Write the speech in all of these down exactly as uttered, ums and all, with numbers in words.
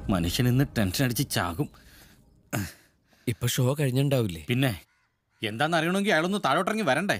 മനുഷ്യൻ ഇന്ന് ടെൻഷൻ അടിച്ച് ചാകും. ഇപ്പൊ ഷോ കഴിഞ്ഞിണ്ടാവില്ലേ? പിന്നെ എന്താന്ന് അറിയണമെങ്കിൽ അയാളൊന്ന് താഴോട്ടിറങ്ങി വരണ്ടേ?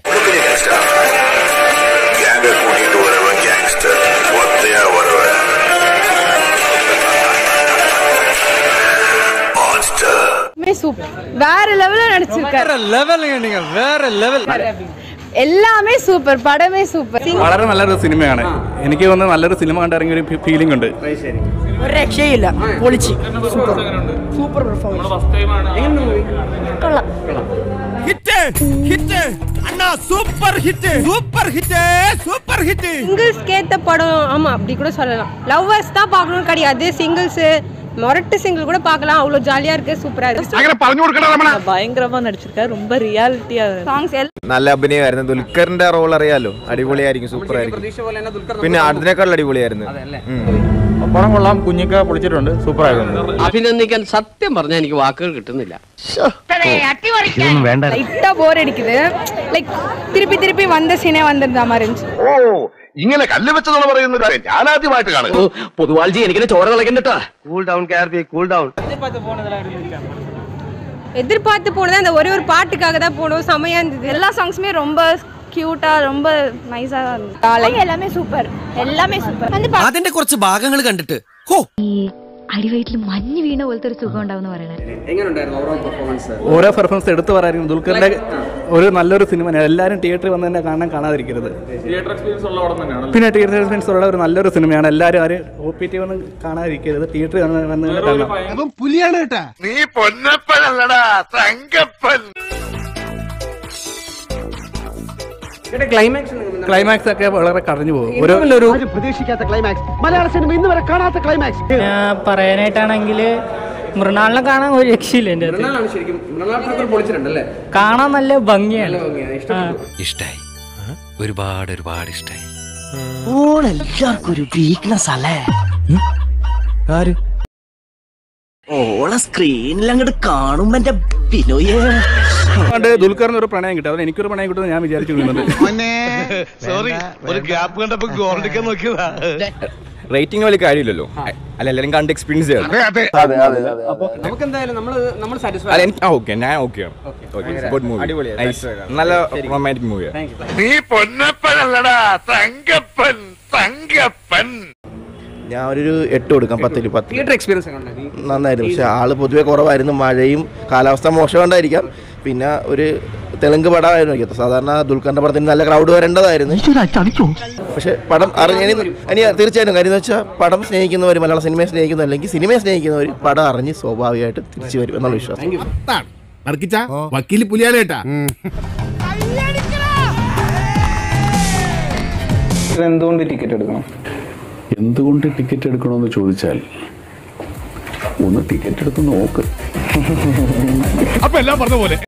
வேற லெவல்ல நடிச்சிருக்காரு. வேற லெவலுங்க, நீங்க வேற லெவல். எல்லாமே சூப்பர், படமே சூப்பர். വളരെ നല്ലൊരു സിനിമയാണ്. എനിക്ക് തോന്നുന്നു നല്ലൊരു സിനിമ കണ്ടിറങ്ങിയ ഒരു ഫീലിംഗ് ഉണ്ട്. ഒരു രക്ഷയില്ല, പൊളിച്ച്. Super super performance. കൊള്ളാം. ഹിറ്റ് ഹിറ്റ് അണ്ണാ, super hit super hit super hit. Singles கேத்த படம், ஆமா அப்படி கூட சொல்லலாம். லவ்வர்ஸ் தான் பார்க்கணும் கிடையாது, சிங்கிள்ஸ் மொரட்டு சிங்கிள் கூட பார்க்கலாம். அவ்வளோ ஜாலியா இருக்கு, சூப்பரா இருக்கு. അങ്ങനെ പറഞ്ഞു കൊടുക്കണം രമണ. ഭയങ്കരമാ നടിച്ചിരിക്കാ, ரொம்ப റിയാലിറ്റിയാ. சாங்ஸ் നല്ല അഭിനയമായിരുന്നു. ദുൽഖറിന്റെ റോൾ അറിയാലോ, അടിപൊളിയായിരിക്കും, സൂപ്പർ ആയിരിക്കും. പിന്നെ അതിനേക്കാൾ അടിപൊളിയായിരുന്നു. പടം കൊള്ളാം, കുഞ്ഞിക്ക പൊളിച്ചിട്ടുണ്ട്, സൂപ്പർ ആയിരുന്നു. അഭിനന്ദിക്കാൻ സത്യം പറഞ്ഞാൽ എനിക്ക് വാക്കുകൾ കിട്ടുന്നില്ല. லைட்டா போர் அடிக்குது. லைக் திருப்பி திருப்பி வந்த சீனே வந்திருந்த மாதிரி இருந்துச்சு. ഓ, ഇങ്ങനെ കല്ല് വെച്ചതെന്ന് പറയുന്നത് ഞാൻ ആദ്യമായിട്ട് കാണുന്നു. പൊതുവാൾജി എനിക്ക് ചോര കളക്കണ്ടട്ടാ. കൂൾ ഡൗൺ കാർബി, കൂൾ ഡൗൺ. எதிர்பார்த்து போனது அந்த ஒரே ஒரு பாட்டுக்காக தான் போனோம். செமையா இருந்தது. எல்லா சாங்ஸுமே ரொம்ப ക്യൂട്ടാ, ரொம்ப നൈസാ இருந்தது. எல்லாமே சூப்பர், எல்லாமே சூப்பர். അതിന്റെ കുറച്ച് ഭാഗങ്ങൾ കണ്ടിട്ട് ഹോ, അടിവയറ്റിൽ മഞ്ഞ് വീണ പോലത്തെ ഒരു സുഖം ഉണ്ടാവും പറയണേ. ഓരോ പെർഫോമൻസ് എടുത്തു പറയാനും ദുൽഖറിന്റെ ഒരു നല്ലൊരു സിനിമ. എല്ലാവരും തിയേറ്ററിൽ വന്ന് തന്നെ കാണാൻ കാണാതിരിക്കരുത്. പിന്നെ തിയേറ്റർ എക്സ്പീരിയൻസ് ഉള്ള ഒരു നല്ലൊരു സിനിമയാണ്. എല്ലാവരും ആരും ഒ പി ടി വന്ന് കാണാതിരിക്കരുത്, തിയേറ്ററിൽ വന്ന് വന്ന് കാണാം. പുലിയാണ് കേട്ടാ. നീ പൊന്നപ്പനല്ലടാ, തങ്കപ്പൻ. ക്ലൈമാക്സ് ഒക്കെ വളരെ കടഞ്ഞു പോകും. ഒരു പ്രതീക്ഷിക്കാത്ത ക്ലൈമാക്സ്, മലയാള സിനിമ ഇന്ന് വരെ കാണാത്ത ക്ലൈമാക്സ്. പറയാനായിട്ടാണെങ്കിൽ മൃണാളിനെ കാണാൻ ഒരു രക്ഷയില്ല. എന്റെ കാണാൻ നല്ല ഭംഗിയാണ്. ഇഷ്ടായി, ഒരുപാട് ഒരുപാട് ഇഷ്ടായി. എല്ലാവർക്കും ഒരു വീക്ക്നെസ് അല്ലേ? ഓളെ സ്ക്രീനിൽ അങ്ങോട്ട് കാണുമ്പോ എന്റെ ബിനോയേ. ദുൽഖറിന് ഒരു പ്രണയം കിട്ടും, അതുകൊണ്ട് എനിക്കൊരു പ്രണയം കിട്ടുമെന്ന് ഞാൻ വിചാരിച്ചിരുന്നത്. സോറി, ഒരു ഗ്യാപ്പ് കണ്ടപ്പോ ഗോൾഡിക്കാൻ നോക്കിയതാ. റേറ്റിംഗ് വലിയ കാര്യമില്ലല്ലോ, അല്ല എല്ലാവരും കണ്ട് എക്സ്പീരിയൻസ് ചെയ്യണം. നല്ല റൊമാൻറ്റിക് മൂവിയാണ്. നീ പൊന്നപ്പനല്ലടാ, തങ്കപ്പൻ, തങ്കപ്പൻ. ഞാൻ ഒരു എട്ട് കൊടുക്കാം, പത്തില് പത്ത്. തിയേറ്റർ എക്സ്പീരിയൻസ് നന്നായിരുന്നു, പക്ഷെ ആള് പൊതുവെ കുറവായിരുന്നു. മഴയും കാലാവസ്ഥ മോശം കൊണ്ടായിരിക്കാം. പിന്നെ ഒരു തെലുങ്ക് പടമായിരുന്നു. സാധാരണ ദുൽഖറിന്റെ പടത്തിന് നല്ല ക്രൗഡ് വരേണ്ടതായിരുന്നു, പക്ഷെ പടം അറിഞ്ഞ ഇനി തീർച്ചയായിട്ടും കാര്യം എന്ന് വെച്ചാൽ പടം സ്നേഹിക്കുന്നവർ, മലയാള സിനിമയെ സ്നേഹിക്കുന്നവർ അല്ലെങ്കിൽ സിനിമയെ സ്നേഹിക്കുന്നവർ പടം അറിഞ്ഞ് സ്വാഭാവികമായിട്ട് തിരിച്ചു വരും എന്നുള്ള വിശ്വാസം. എന്തുകൊണ്ട് ടിക്കറ്റ് എടുക്കണം? എന്തുകൊണ്ട് ടിക്കറ്റ് എടുക്കണമെന്ന് ചോദിച്ചാൽ ഒന്ന് ടിക്കറ്റ് എടുത്ത് നോക്ക്. അപ്പൊ എല്ലാം പറഞ്ഞ പോലെ